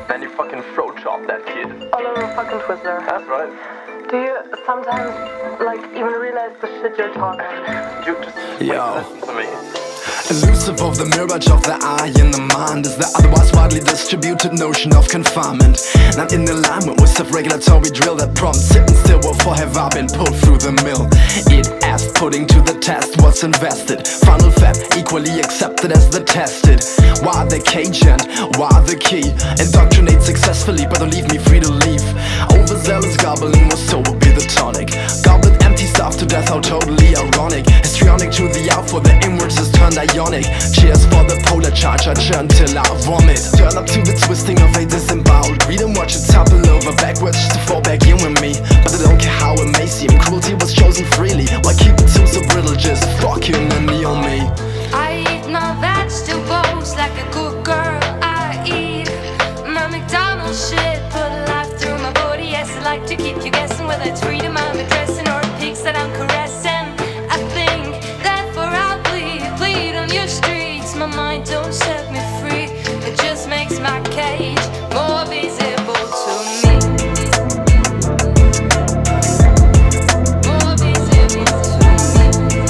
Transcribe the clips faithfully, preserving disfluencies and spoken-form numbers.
then you fucking throat chop that kid. Oliver fucking Twizzler. That's right. Do you sometimes, like, even realize the shit you're talking? You just Yo. listen to me. Elusive of the mirage of the eye in the mind is the otherwise widely distributed notion of confinement. Not in alignment with self-regulatory drill that prompts sitting still. Wherefore have I been pulled through the mill? It asked, putting to the test what's invested. Final fact, equally accepted as the tested. Why the cagent? Why the key? Indoctrinate successfully, but don't leave me free to leave. Overzealous gobbling was so will be the tonic. Goblet empty stuff to death, how totally ironic. Histrionic to the out for the inwards is turned ionic. Cheers for the polar charge, I churn till I vomit. Turn up to the twisting of a disemboweled greed and watch it topple over backwards just to fall back in with me. But I don't care how it may seem, cruelty was chosen freely. Why keep it too so brittle, just fuck him and me on me. I eat my vegetables like a good girl. I eat my McDonald's shit, put life through my body. Yes, I like to keep you guessing whether it's freedom I'm addressing or pigs that I'm caressing. I think therefore I'll bleed, bleed on your streets. My mind don't set me free, it just makes my cage more visible to me. More visible to me.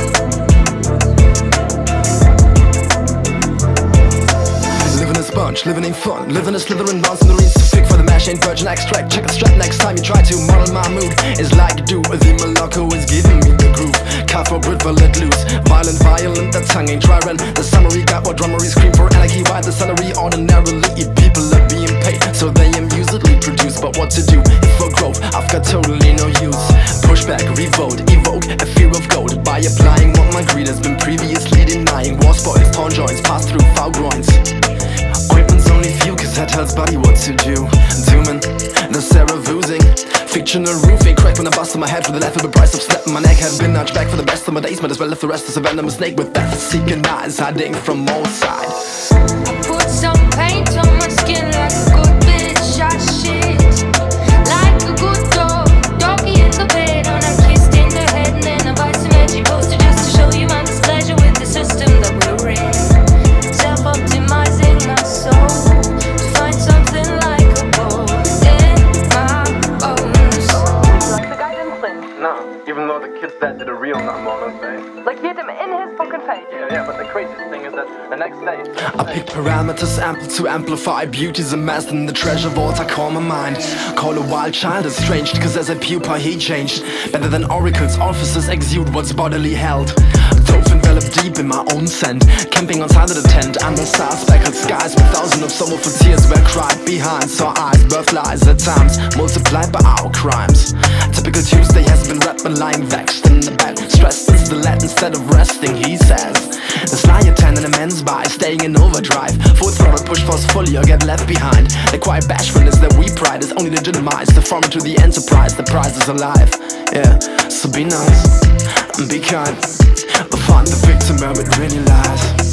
Living a sponge, living in fun, living a slithering bounce in the reeds to fig for the mash ain't virgin extract. Check a strap next time you try to model my mood. It's like you do, the Moloko is giving me the groove. Cut for Brit, but let loose. Violent, violent, the tongue ain't trying. The summary got what drummery scream for anarchy. Why the salary ordinarily people are being paid, so they amusedly produce. But what to do if for growth I've got totally no use. Pushback, revolt, evoke a fear of gold by applying what my greed has been previously denying. War spoils, torn joints, pass through foul groins. Ointments only few, cause that tells body what to do. Dooming, the Sarah voozing. Fictional roofing, cracked when I busted my head for the laughable price of snapping my neck. Had been nudged back for the best of my days, might as well left the rest as a venomous snake with death-seeking eyes hiding from all sides. I put some paint on my skin like a good bitch, I shit like a good dog, doggy in the bed, and I'm kissed in the head, and then I buy some edgy poster just to show you my displeasure with the system that we're in. Self-optimizing my soul to find something likable in my bones. Like the guy didn't flinch. No, even though the kid's dad did a real number on his face. Like, he hit him in his fucking face. Yeah, yeah, but the craziest thing is that the next day I pick parameters ample to amplify beauty's amassed in the treasure vault I call my mind. Call a wild child estranged, cause as a pupa he changed. Better than oracles, officers exude what's bodily held. Dove enveloped deep in my own scent, camping on side of the tent under star-speckled skies with thousands of sorrowful tears were cried behind. Saw eyes, birth lies at times multiplied by our crimes. Typical Tuesday has been wrapped and lying vexed in the bed, stressed since the let instead of resting, he says. The sly attendant immense by staying in overdrive, full throttle push forcefully or get left behind. The quiet bashfulness that we pride is only legitimized to form into the enterprise. The prize is alive, yeah, so be nice and be kind, but find the victim where it really lies.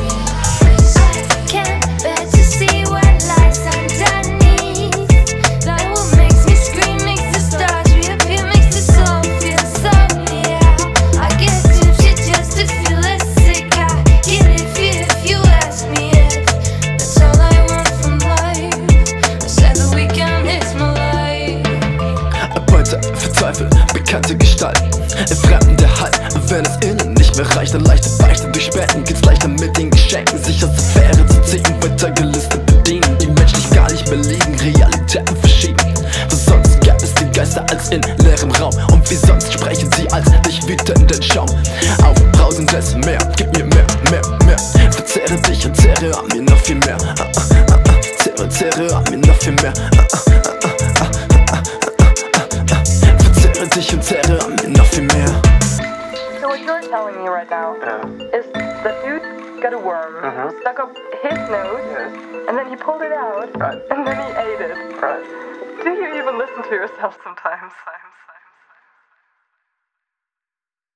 Can't bear to see what lies underneath. That what makes me scream, makes the stars reappear, makes the soul feel so near. I get tipsy just to feel less sick. I get it feel if you ask me if that's all I want from life. I said the weekend is my life. Beute für Teufel, bekannte Gestalt, in fremde Halt. Wenn es innen nicht mehr reicht, dann leichte Beichte durch Späten geht's leichter mit den Geschenken, sich aus der Fähre zu ziehen, weiter gelistet bedienen, die menschlich gar nicht mehr liegen, Realitäten verschieden. Was sonst gab es die Geister als in leerem Raum, und wie sonst sprechen sie als dich wütenden Schaum. Aufbrausendes Meer, gib mir mehr, mehr, mehr. Verzehre dich und zehre an mir noch viel mehr. Ah, ah, ah, ah. Zehre, zehre an mir noch viel mehr. Ah, ah, ah, ah, ah, ah, ah, ah. Verzehre dich und zehre an mir noch viel mehr. So what you're telling me right now Yeah. is that dude got a worm, Mhm. stuck up his nose, Yes. and then he pulled it out, Right. and then he ate it. Right. Do you even listen to yourself sometimes?